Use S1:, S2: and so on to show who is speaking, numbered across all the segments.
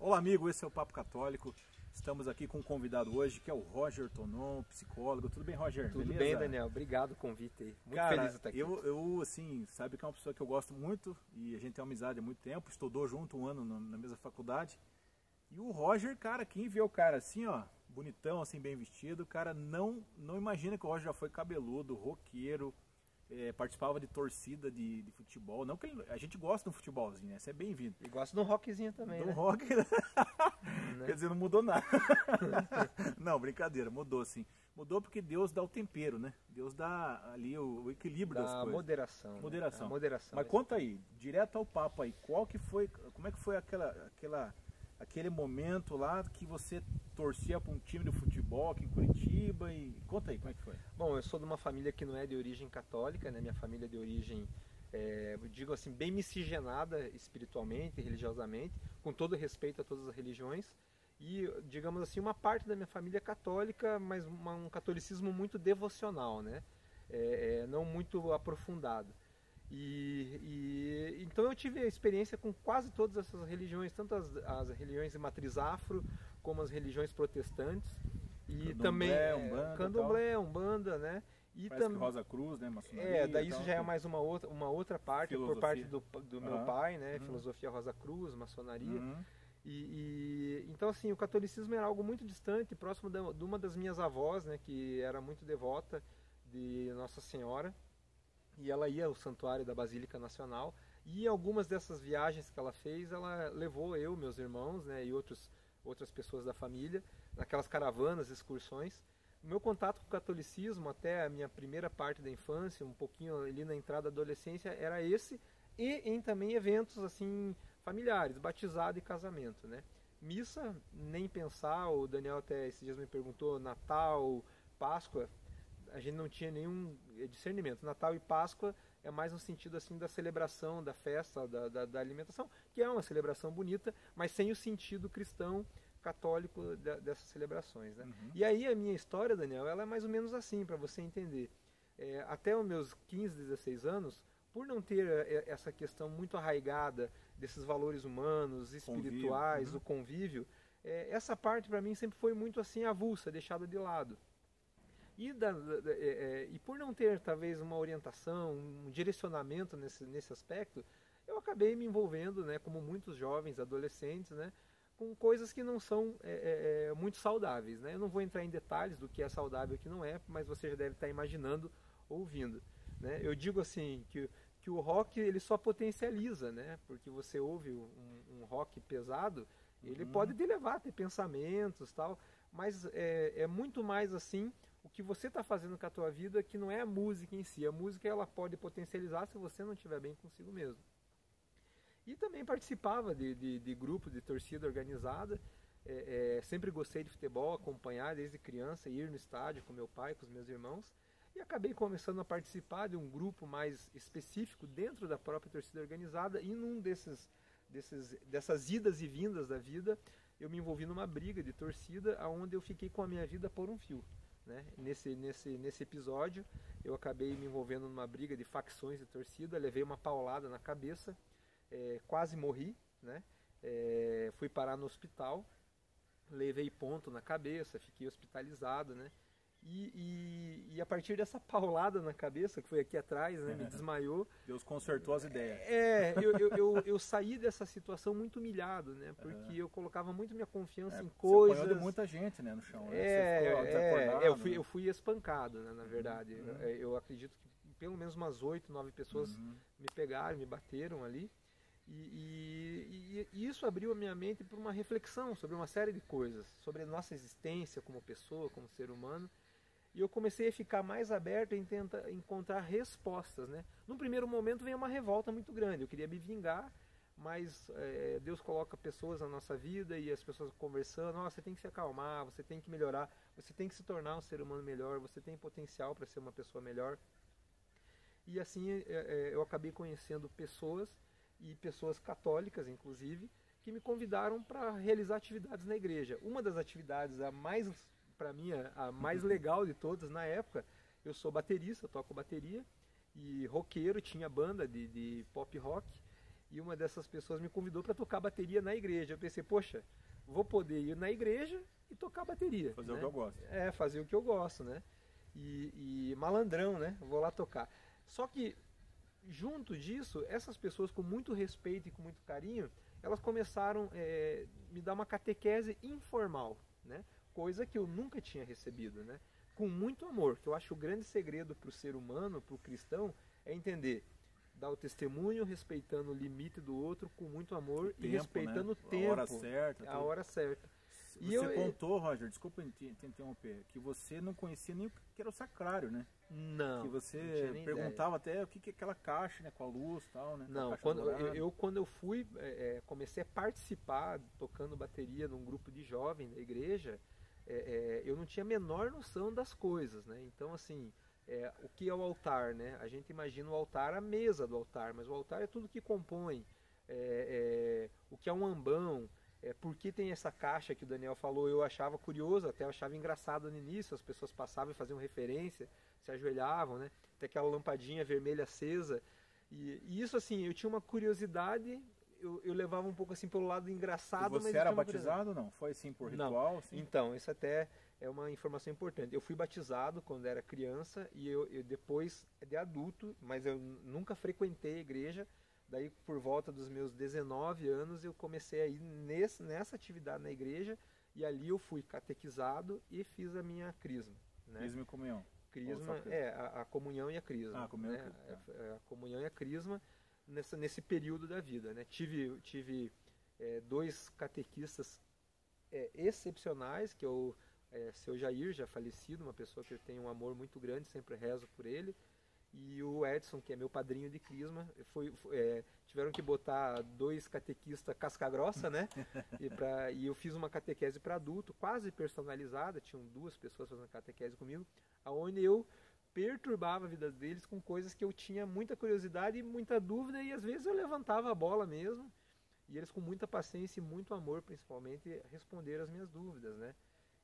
S1: Olá, amigo, esse é o Papo Católico. Estamos aqui com um convidado hoje, que é o Roger Tonon, psicólogo. Tudo bem, Roger?
S2: Tudo
S1: Beleza?
S2: bem, Daniel. Obrigado pelo convite aí. Muito
S1: Cara,
S2: feliz de estar aqui.
S1: Eu, assim, sabe que é uma pessoa que eu gosto muito e a gente tem uma amizade há muito tempo, estudou junto um ano na mesma faculdade. E o Roger, cara, quem vê o cara assim, ó, bonitão, assim, bem vestido, o cara não imagina que o Roger já foi cabeludo, roqueiro, participava de torcida de futebol. Não que a gente gosta do futebolzinho, né? Você é bem-vindo.
S2: E gosto de um rockzinho também,
S1: Do
S2: né?
S1: rock, quer dizer, não mudou nada. Não, brincadeira, mudou sim. Mudou porque Deus dá o tempero, né? Deus dá ali o equilíbrio das coisas.
S2: Moderação. Né?
S1: Moderação.
S2: A moderação.
S1: Mas conta aí, direto ao papo aí, como é que foi aquele momento lá que você torcia para um time de futebol aqui em Curitiba e conta aí, como é que foi?
S2: Bom, eu sou de uma família que não é de origem católica, né? Minha família é de origem, eu digo assim, bem miscigenada espiritualmente, religiosamente, com todo respeito a todas as religiões. E, digamos assim, uma parte da minha família é católica, mas um catolicismo muito devocional, né? Não muito aprofundado. Então eu tive a experiência com quase todas essas religiões, tanto as religiões de matriz afro, como as religiões protestantes. E
S1: Candomblé,
S2: também
S1: Umbanda,
S2: Candomblé, Umbanda, né? E
S1: Parece que
S2: também
S1: Rosa Cruz, né? Maçonaria,
S2: daí isso
S1: tal,
S2: já é
S1: tudo.
S2: mais uma outra parte,
S1: Filosofia.
S2: por parte do meu pai, né?
S1: Uhum.
S2: Filosofia Rosa Cruz, maçonaria.
S1: Uhum.
S2: Então assim, o catolicismo era algo muito distante, próximo de uma das minhas avós, né? Que era muito devota de Nossa Senhora. E ela ia ao santuário da Basílica Nacional. E algumas dessas viagens que ela fez, ela levou eu, meus irmãos, né? E outras pessoas da família, naquelas caravanas, excursões. O meu contato com o catolicismo, até a minha primeira parte da infância, um pouquinho ali na entrada da adolescência, era esse, e em também eventos assim familiares, batizado e casamento, né? Missa, nem pensar, o Daniel até esses dias me perguntou, Natal, Páscoa, a gente não tinha nenhum discernimento. Natal e Páscoa é mais no sentido assim da celebração, da festa, da alimentação, que é uma celebração bonita, mas sem o sentido cristão católico dessas celebrações, né?
S1: Uhum.
S2: E aí a minha história, Daniel, ela é mais ou menos assim, para você entender. Até os meus 15, 16 anos, por não ter essa questão muito arraigada desses valores humanos, espirituais,
S1: Convívio.
S2: o convívio, essa parte para mim sempre foi muito assim avulsa, deixada de lado. E por não ter talvez uma orientação, um direcionamento nesse aspecto, eu acabei me envolvendo, né, como muitos jovens, adolescentes, né, com coisas que não são muito saudáveis, né? Eu não vou entrar em detalhes do que é saudável e o que não é, mas você já deve estar imaginando, ouvindo, né? Eu digo assim que o rock ele só potencializa, né? Porque você ouve um rock pesado, ele pode te levar a ter pensamentos, tal, mas é muito mais assim o que você está fazendo com a tua vida, que não é a música em si. A música ela pode potencializar se você não estiver bem consigo mesmo. E também participava de grupo, de torcida organizada. Sempre gostei de futebol, acompanhar desde criança, ir no estádio com meu pai, com os meus irmãos. E acabei começando a participar de um grupo mais específico dentro da própria torcida organizada. E num dessas idas e vindas da vida, eu me envolvi numa briga de torcida, onde eu fiquei com a minha vida por um fio. Né? Nesse episódio, eu acabei me envolvendo numa briga de facções de torcida, levei uma paulada na cabeça, quase morri, né? Fui parar no hospital, levei ponto na cabeça, fiquei hospitalizado, né? E a partir dessa paulada na cabeça, que foi aqui atrás, né, me desmaiou.
S1: Deus consertou as ideias.
S2: Eu saí dessa situação muito humilhado, né? Porque eu colocava muito minha confiança em
S1: Você
S2: coisas.
S1: apanhou de muita gente, né, no chão. Né? Você ficou desacordado,
S2: eu fui espancado, né, na verdade. Eu acredito que pelo menos umas 8, 9 pessoas me pegaram, me bateram ali. E isso abriu a minha mente para uma reflexão sobre uma série de coisas, sobre a nossa existência como pessoa, como ser humano. E eu comecei a ficar mais aberto em tentar encontrar respostas, né? Num primeiro momento veio uma revolta muito grande, eu queria me vingar, mas Deus coloca pessoas na nossa vida e as pessoas conversando, você tem que se acalmar, você tem que melhorar, você tem que se tornar um ser humano melhor, você tem potencial para ser uma pessoa melhor. E assim eu acabei conhecendo pessoas, e pessoas católicas inclusive, que me convidaram para realizar atividades na igreja. Uma das atividades, para mim, a mais legal de todas na época, eu sou baterista, eu toco bateria, e roqueiro, tinha banda de pop rock, e uma dessas pessoas me convidou para tocar bateria na igreja. Eu pensei, poxa, vou poder ir na igreja e tocar bateria.
S1: Fazer,
S2: né?
S1: O que eu gosto.
S2: Fazer o que eu gosto, né? E malandrão, né? Vou lá tocar. Só que, junto disso, essas pessoas com muito respeito e com muito carinho, elas começaram me dar uma catequese informal, né? Coisa que eu nunca tinha recebido, né? Com muito amor, que eu acho o grande segredo para o ser humano, para o cristão, é entender, dar o testemunho respeitando o limite do outro com muito amor e respeitando, né? O tempo,
S1: a hora certa.
S2: A hora certa.
S1: Você contou, Roger, desculpa te interromper, que você não conhecia nem o que era o sacrário, né?
S2: Não.
S1: Que você perguntava até o que é aquela caixa, né? Com a luz e tal, né?
S2: Não, quando eu fui, comecei a participar tocando bateria num grupo de jovens da igreja, eu não tinha a menor noção das coisas, né? Então, assim, o que é o altar, né? A gente imagina o altar, a mesa do altar, mas o altar é tudo que compõe, o que é um ambão. Por que tem essa caixa que o Daniel falou? Eu achava curioso, até eu achava engraçado no início, as pessoas passavam e faziam referência, se ajoelhavam, né? Tem aquela lampadinha vermelha acesa, e isso, assim, eu tinha uma curiosidade, eu levava um pouco assim pelo lado engraçado.
S1: E você era batizado ou não? Foi assim por ritual?
S2: Não.
S1: Assim?
S2: Então, isso até é uma informação importante. Eu fui batizado quando era criança e eu depois de adulto, mas eu nunca frequentei a igreja. Daí, por volta dos meus 19 anos, eu comecei a ir nessa atividade na igreja, e ali eu fui catequizado e fiz a minha crisma. Né?
S1: Crisma e comunhão.
S2: Crisma, a comunhão e a crisma.
S1: A comunhão,
S2: né? A comunhão e a crisma nesse período da vida. Né? Tive 2 catequistas excepcionais, que é o seu Jair, já falecido, uma pessoa que eu tenho um amor muito grande, sempre rezo por ele. E o Edson, que é meu padrinho de crisma, tiveram que botar 2 catequistas casca-grossa, né? E eu fiz uma catequese para adulto, quase personalizada, tinham 2 pessoas fazendo catequese comigo, onde eu perturbava a vida deles com coisas que eu tinha muita curiosidade e muita dúvida, e às vezes eu levantava a bola mesmo, e eles com muita paciência e muito amor, principalmente, responderam as minhas dúvidas, né?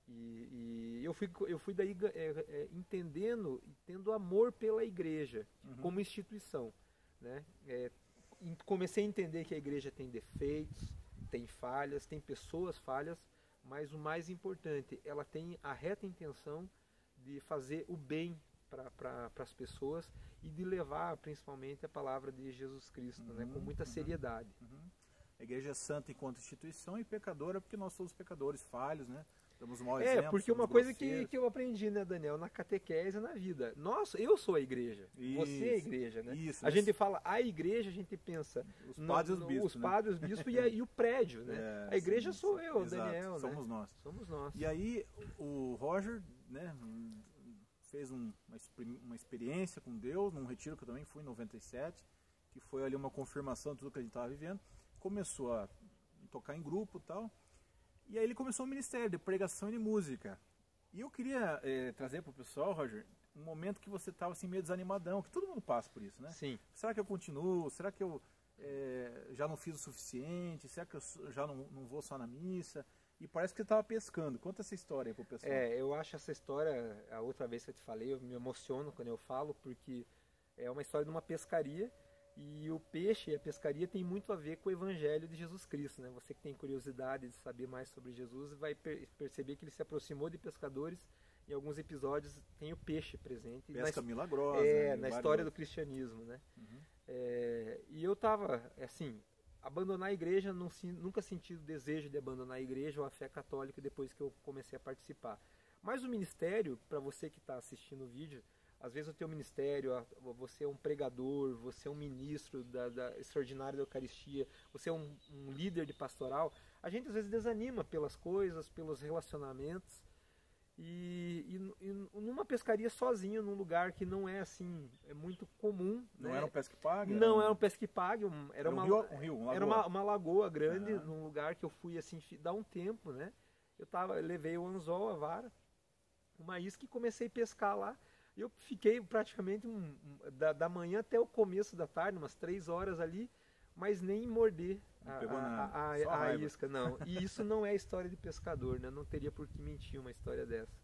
S2: E eu fui daí entendendo e tendo amor pela igreja como instituição, né? Comecei a entender que a igreja tem defeitos, tem falhas, tem pessoas falhas, mas o mais importante, ela tem a reta intenção de fazer o bem para as pessoas e de levar principalmente a palavra de Jesus Cristo, né? Com muita seriedade.
S1: A igreja é santa enquanto instituição e pecadora porque nós somos pecadores, falhos, né? Exemplos,
S2: porque uma coisa que eu aprendi, né, Daniel, na catequese, na vida. Eu sou a igreja, você é a igreja, né?
S1: Isso,
S2: a gente fala a igreja, a gente pensa
S1: os padres e os bispos,
S2: os padres, os bispos e o prédio, né? A igreja sou eu,
S1: exato,
S2: Daniel,
S1: somos
S2: né?
S1: nós.
S2: Somos nós.
S1: E aí o Roger, né, fez uma experiência com Deus, num retiro que eu também fui em 97, que foi ali uma confirmação de tudo que a gente estava vivendo. Começou a tocar em grupo e tal. E aí ele começou o ministério de pregação e de música. E eu queria trazer para o pessoal, Roger, um momento que você estava assim meio desanimadão, que todo mundo passa por isso, né?
S2: Sim.
S1: Será que eu continuo? Será que eu já não fiz o suficiente? Será que eu já não vou só na missa? E parece que você estava pescando. Conta essa história aí para o pessoal.
S2: Eu acho essa história, a outra vez que eu te falei, eu me emociono quando eu falo, porque é uma história de uma pescaria. E o peixe e a pescaria tem muito a ver com o evangelho de Jesus Cristo, né? Você que tem curiosidade de saber mais sobre Jesus vai perceber que ele se aproximou de pescadores. Em alguns episódios tem o peixe presente.
S1: Pesca milagrosa.
S2: Na história do cristianismo, né? E eu estava, assim, abandonar a igreja, nunca senti o desejo de abandonar a igreja ou a fé católica depois que eu comecei a participar. Mas o ministério, para você que está assistindo o vídeo, às vezes o teu ministério, você é um pregador, você é um ministro da extraordinária da Eucaristia, você é um líder de pastoral, a gente às vezes desanima pelas coisas, pelos relacionamentos, e numa pescaria sozinho, num lugar que não é assim, é muito comum.
S1: Não,
S2: né?
S1: era um pesca e pague?
S2: Não era um pesca e pague, era
S1: um rio, uma lagoa.
S2: Era uma lagoa grande, num lugar que eu fui assim, dar um tempo, né? Eu levei o anzol, a vara, uma isca e comecei a pescar lá. Eu fiquei praticamente da manhã até o começo da tarde, umas 3 horas ali, mas nem morder a isca, não. E isso não é história de pescador, né? Não teria por que mentir uma história dessa.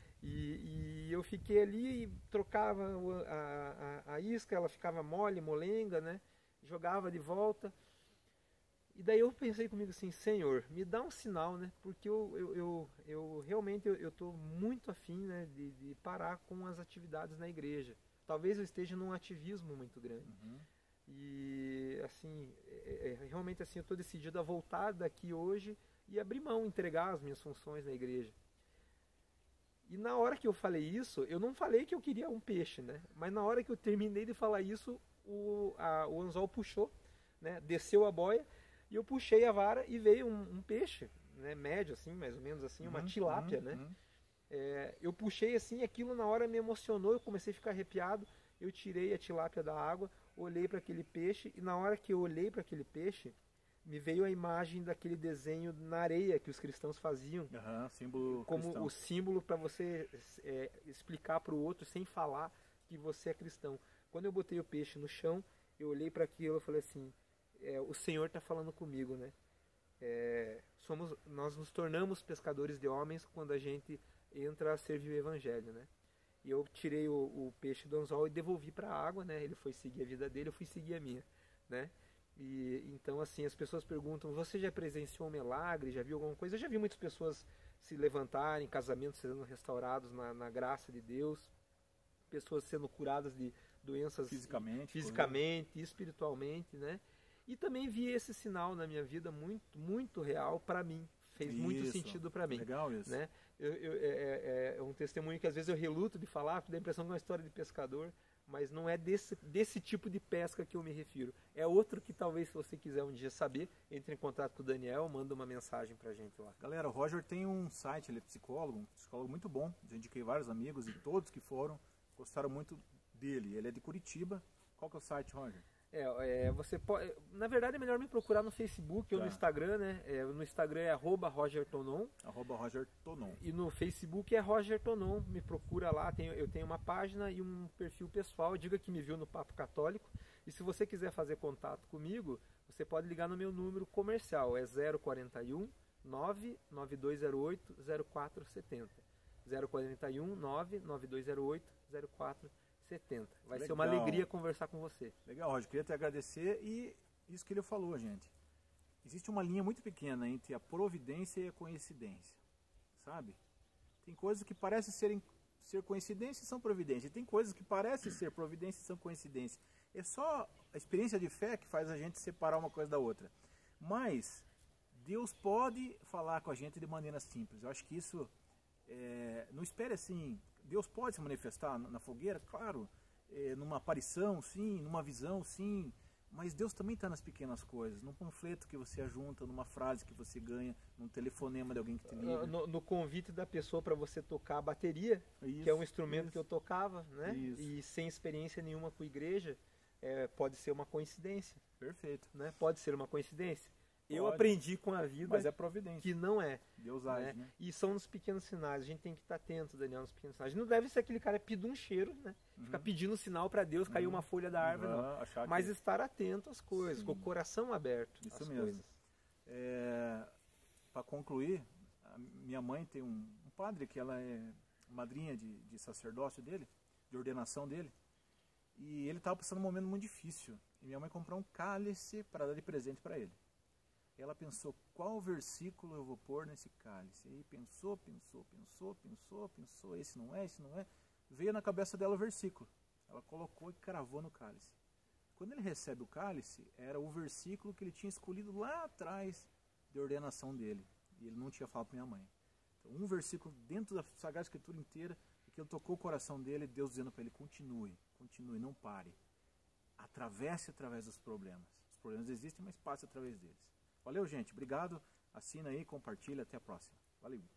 S2: E eu fiquei ali e trocava a isca, ela ficava mole, molenga, né? Jogava de volta. E daí eu pensei comigo assim, Senhor, me dá um sinal, né? Porque eu realmente eu estou muito afim, né, de parar com as atividades na igreja. Talvez eu esteja num ativismo muito grande.
S1: Uhum.
S2: E assim, realmente assim, eu estou decidido a voltar daqui hoje e abrir mão, entregar as minhas funções na igreja. E na hora que eu falei isso, eu não falei que eu queria um peixe, né? Mas na hora que eu terminei de falar isso, o anzol puxou, né? Desceu a boia e eu puxei a vara e veio um peixe, né? Médio assim, mais ou menos assim, uma tilápia, né? Eu puxei assim, aquilo na hora me emocionou, eu comecei a ficar arrepiado. Eu tirei a tilápia da água, olhei para aquele peixe e na hora que eu olhei para aquele peixe, me veio a imagem daquele desenho na areia que os cristãos faziam,
S1: símbolo
S2: como
S1: cristão.
S2: o símbolo para você explicar para o outro sem falar que você é cristão. Quando eu botei o peixe no chão, eu olhei para aquilo e falei assim, o Senhor está falando comigo, né? Nós nos tornamos pescadores de homens quando a gente entra a servir o Evangelho, né? E eu tirei o peixe do anzol e devolvi para a água, né? Ele foi seguir a vida dele, eu fui seguir a minha, né? E então assim, as pessoas perguntam, você já presenciou um milagre, já viu alguma coisa? Eu já vi muitas pessoas se levantarem, casamentos sendo restaurados na graça de Deus, pessoas sendo curadas de doenças fisicamente e espiritualmente, né? E também vi esse sinal na minha vida muito, muito real para mim. Fez muito sentido para mim.
S1: Legal isso.
S2: Né? É um testemunho que às vezes eu reluto de falar, porque dá a impressão que é uma história de pescador, mas não é desse tipo de pesca que eu me refiro. É outro que talvez, se você quiser um dia saber, entre em contato com o Daniel, manda uma mensagem pra gente lá.
S1: Galera, o Roger tem um site, ele é psicólogo, um psicólogo muito bom. Já indiquei vários amigos e todos que foram gostaram muito dele. Ele é de Curitiba. Qual que é o site, Roger?
S2: Você pode, na verdade é melhor me procurar no Facebook ou no Instagram, né? No Instagram é @RogerTonon.
S1: @RogerTonon.
S2: E no Facebook é Roger Tonon. Me procura lá, eu tenho uma página e um perfil pessoal. Diga que me viu no Papo Católico. E se você quiser fazer contato comigo, você pode ligar no meu número comercial, é 041 99208 0470. 041 99208 0470. Vai ser uma alegria conversar com você.
S1: Legal, Roger. Queria te agradecer e isso que ele falou, gente. Existe uma linha muito pequena entre a providência e a coincidência, sabe? Tem coisas que parecem ser coincidência e são providência. E tem coisas que parecem ser providência e são coincidência. É só a experiência de fé que faz a gente separar uma coisa da outra. Mas Deus pode falar com a gente de maneira simples. Eu acho que isso, não espere assim. Deus pode se manifestar na fogueira, claro, numa aparição, sim, numa visão, sim, mas Deus também está nas pequenas coisas, num panfleto que você ajunta, numa frase que você ganha, num telefonema de alguém que te liga.
S2: No convite da pessoa para você tocar a bateria, que é um instrumento que eu tocava, né? E sem experiência nenhuma com a igreja, pode ser uma coincidência.
S1: Perfeito.
S2: Né? Pode ser uma coincidência. Eu aprendi com a vida,
S1: mas é providência.
S2: Que não é.
S1: Deus age, né?
S2: E são nos pequenos sinais. A gente tem que estar atento, Daniel, nos pequenos sinais. Não deve ser aquele cara peduncheiro, né? Ficar pedindo sinal para Deus, cair uma folha da árvore, não. Mas estar atento às coisas, com o coração aberto
S1: às
S2: mesmo. Coisas.
S1: Para concluir, minha mãe tem um padre que ela é madrinha de sacerdócio dele, de ordenação dele. E ele estava passando um momento muito difícil. E minha mãe comprou um cálice para dar de presente para ele. Ela pensou, qual versículo eu vou pôr nesse cálice? E aí pensou, esse não é. Veio na cabeça dela o versículo. Ela colocou e cravou no cálice. Quando ele recebe o cálice, era o versículo que ele tinha escolhido lá atrás de ordenação dele. E ele não tinha falado para minha mãe. Então, um versículo dentro da Sagrada Escritura inteira, aquilo tocou o coração dele, Deus dizendo para ele, continue, não pare. Atravesse através dos problemas. Os problemas existem, mas passe através deles. Valeu, gente. Obrigado. Assina aí, compartilha. Até a próxima. Valeu.